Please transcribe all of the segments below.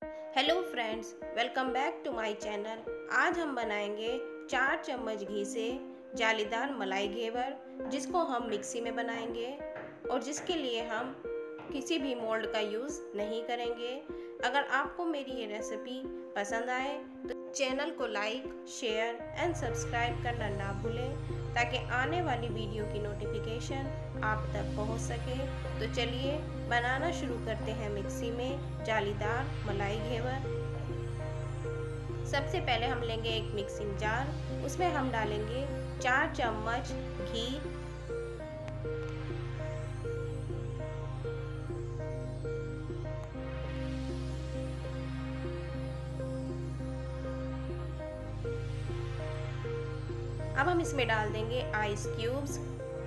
Hello friends, welcome back to my channel. आज हम बनाएंगे 4 चम्मच घी से जालीदार मलाई घेवर, जिसको हम मिक्सी में बनाएंगे और जिसके लिए हम किसी भी मोल्ड का यूज़ नहीं करेंगे। अगर आपको मेरी ये रेसिपी पसंद आए तो चैनल को लाइक, शेयर एंड सब्सक्राइब करना ना भूलें, ताकि आने वाली वीडियो की नोटिफिकेशन आप तक पहुंच सके। तो चलिए बनाना शुरू करते हैं मिक्सी में जालीदार मलाई घेवर। सबसे पहले हम लेंगे एक मिक्सिंग जार, उसमें हम डालेंगे 4 चम्मच घी। अब हम इसमें डाल देंगे आइस क्यूब्स।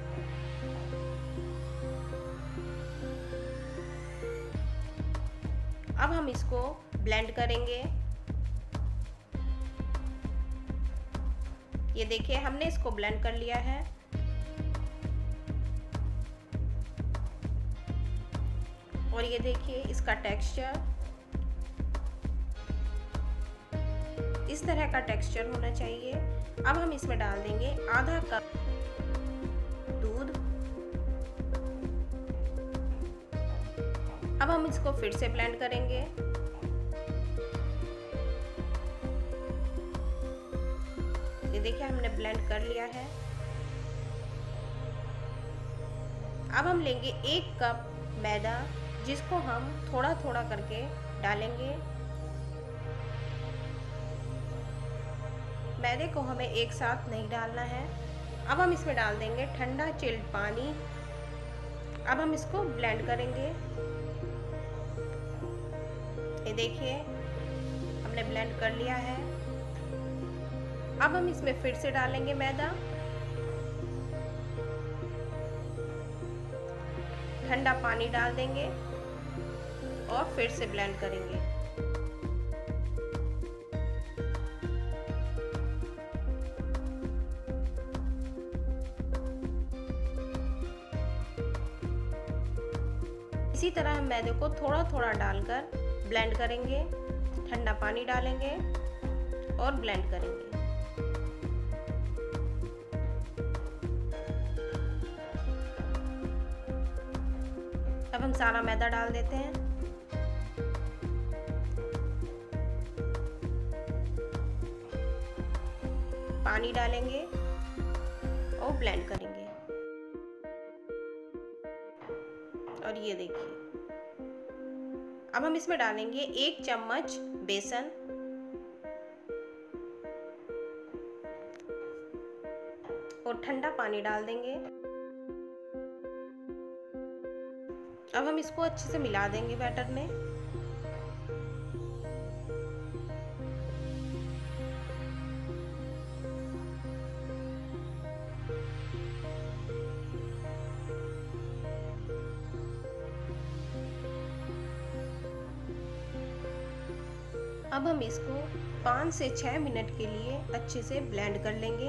अब हम इसको ब्लेंड करेंगे। ये देखिए, हमने इसको ब्लेंड कर लिया है। और ये देखिए इसका टेक्सचर, इस तरह का टेक्सचर होना चाहिए। अब हम इसमें डाल देंगे आधा कप दूध। अब हम इसको फिर से ब्लेंड करेंगे। ये देखिए, हमने ब्लेंड कर लिया है। अब हम लेंगे 1 कप मैदा, जिसको हम थोड़ा थोड़ा करके डालेंगे। मैदे को हमें एक साथ नहीं डालना है। अब हम इसमें डाल देंगे ठंडा चिल्ड पानी। अब हम इसको ब्लेंड करेंगे। ये देखिए, हमने ब्लेंड कर लिया है। अब हम इसमें फिर से डालेंगे मैदा, ठंडा पानी डाल देंगे और फिर से ब्लेंड करेंगे। इसी तरह हम मैदे को थोड़ा थोड़ा डालकर ब्लेंड करेंगे, ठंडा पानी डालेंगे और ब्लेंड करेंगे। अब हम सारा मैदा डाल देते हैं। पानी डालेंगे और ब्लेंड करेंगे। और ये देखिए, अब हम इसमें डालेंगे 1 चम्मच बेसन और ठंडा पानी डाल देंगे। अब हम इसको अच्छे से मिला देंगे बैटर में। अब हम इसको 5 से 6 मिनट के लिए अच्छे से ब्लेंड कर लेंगे।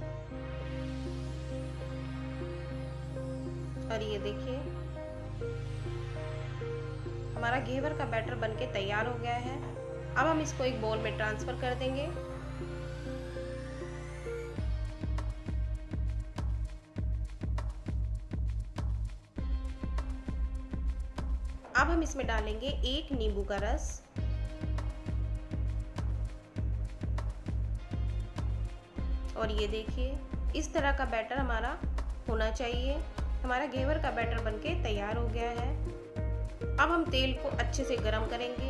और ये देखिए, हमारा घेवर का बैटर बनके तैयार हो गया है। अब हम इसको एक बाउल में ट्रांसफर कर देंगे। अब हम इसमें डालेंगे 1 नींबू का रस। और ये देखिए, इस तरह का बैटर हमारा होना चाहिए। हमारा घेवर का बैटर बनके तैयार हो गया है। अब हम तेल को अच्छे से गरम करेंगे।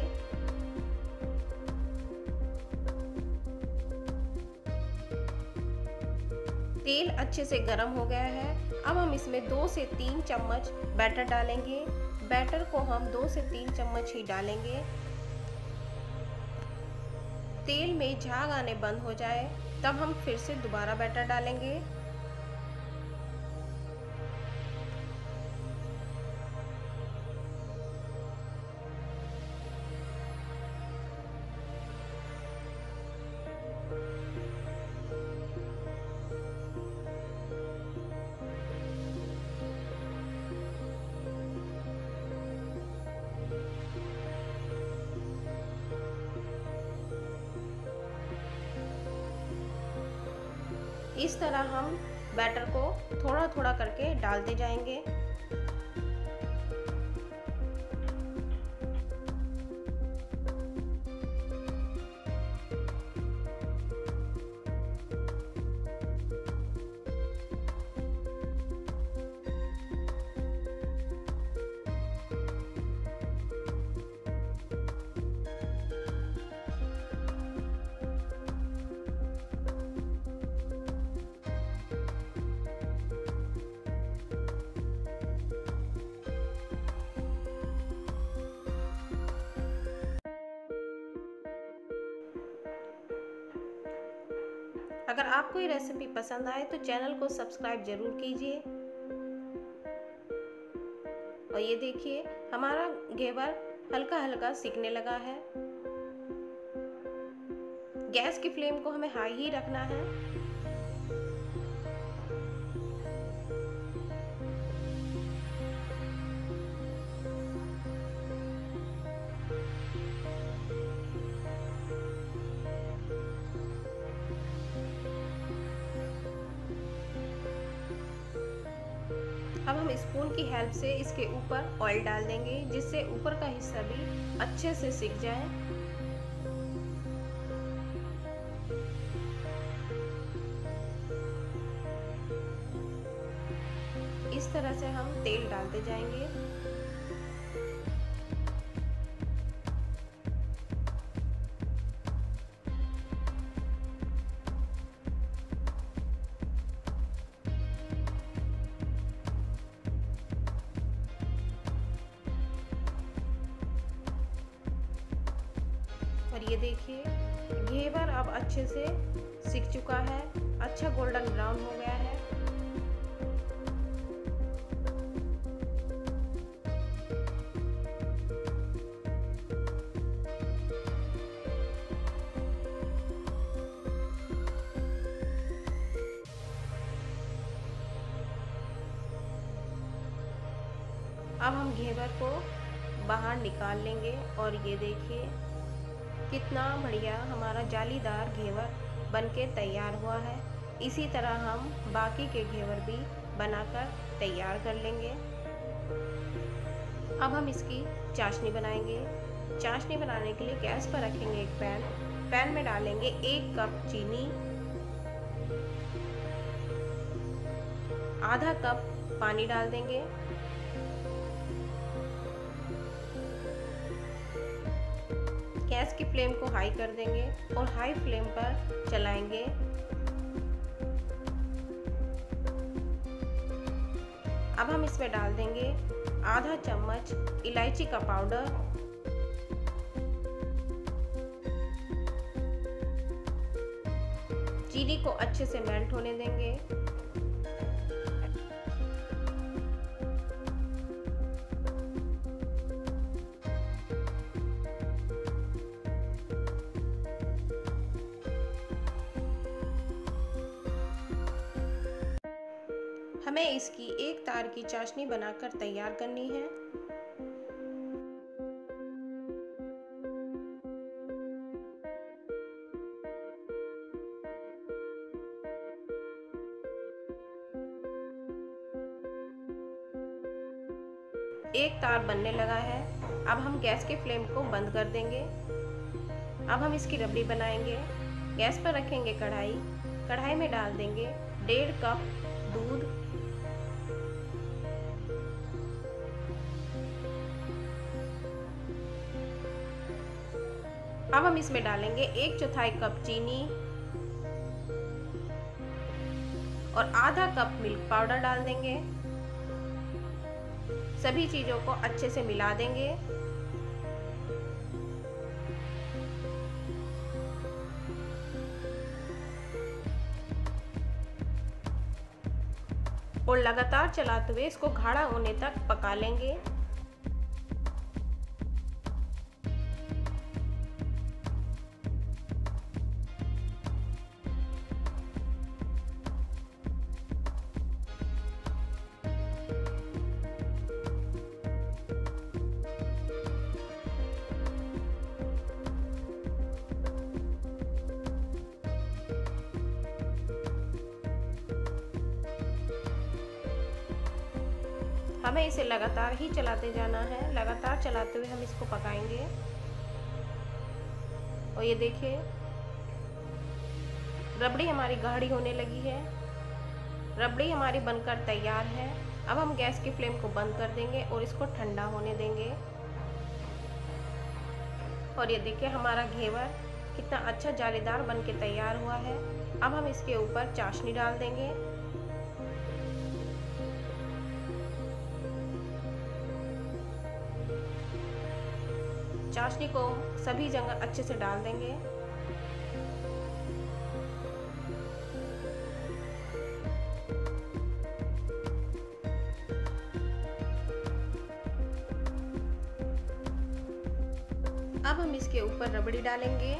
तेल अच्छे से गरम हो गया है। अब हम इसमें 2 से 3 चम्मच बैटर डालेंगे। बैटर को हम 2 से 3 चम्मच ही डालेंगे। तेल में झाग आने बंद हो जाए तब हम फिर से दोबारा बैटर डालेंगे। इस तरह हम बैटर को थोड़ा थोड़ा करके डालते जाएंगे। अगर आपको ये रेसिपी पसंद आए तो चैनल को सब्सक्राइब जरूर कीजिए। और ये देखिए हमारा घेवर हल्का हल्का सिकने लगा है। गैस की फ्लेम को हमें हाई ही रखना है। अब हम स्पून की हेल्प से इसके ऊपर ऑयल डाल देंगे, जिससे ऊपर का हिस्सा भी अच्छे से सिक जाए। इस तरह से हम तेल डालते जाएंगे। और ये देखिए घेवर अब अच्छे से सिक चुका है, अच्छा गोल्डन ब्राउन हो गया है। अब हम घेवर को बाहर निकाल लेंगे और ये देखिए कितना बढ़िया हमारा जालीदार घेवर बनके तैयार हुआ है। इसी तरह हम बाकी के घेवर भी बनाकर तैयार कर लेंगे। अब हम इसकी चाशनी बनाएंगे। चाशनी बनाने के लिए गैस पर रखेंगे एक पैन। पैन में डालेंगे 1 कप चीनी, आधा कप पानी डाल देंगे। गैस की फ्लेम को हाई कर देंगे और हाई फ्लेम पर चलाएंगे। अब हम इसमें डाल देंगे आधा चम्मच इलायची का पाउडर, चीनी को अच्छे से मेल्ट होने देंगे। हमें इसकी एक तार की चाशनी बनाकर तैयार करनी है। एक तार बनने लगा है। अब हम गैस के फ्लेम को बंद कर देंगे। अब हम इसकी रबड़ी बनाएंगे। गैस पर रखेंगे कढ़ाई। कढ़ाई में डाल देंगे 1.5 कप दूध, अब हम इसमें डालेंगे 1/4 कप चीनी और आधा कप मिल्क पाउडर डाल देंगे। सभी चीजों को अच्छे से मिला देंगे। और लगातार चलाते हुए इसको गाढ़ा होने तक पका लेंगे। हमें इसे लगातार ही चलाते जाना है। लगातार चलाते हुए हम इसको पकाएंगे। और ये देखिए रबड़ी हमारी गाढ़ी होने लगी है। रबड़ी हमारी बनकर तैयार है। अब हम गैस की फ्लेम को बंद कर देंगे और इसको ठंडा होने देंगे। और ये देखिए हमारा घेवर कितना अच्छा जालीदार बन के तैयार हुआ है। अब हम इसके ऊपर चाशनी डाल देंगे। चाशनी को सभी जगह अच्छे से डाल देंगे। अब हम इसके ऊपर रबड़ी डालेंगे।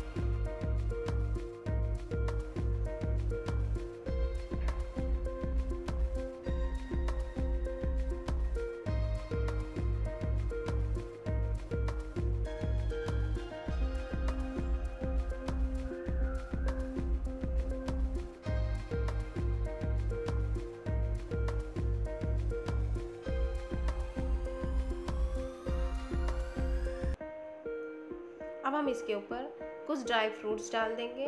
अब हम इसके ऊपर कुछ ड्राई फ्रूट्स डाल देंगे।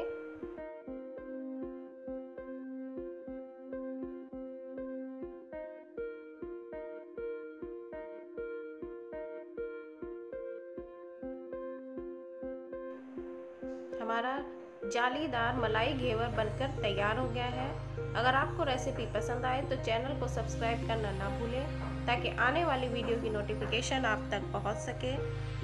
हमारा जालीदार मलाई घेवर बनकर तैयार हो गया है। अगर आपको रेसिपी पसंद आए तो चैनल को सब्सक्राइब करना ना भूलें ताकि आने वाली वीडियो की नोटिफिकेशन आप तक पहुंच सके।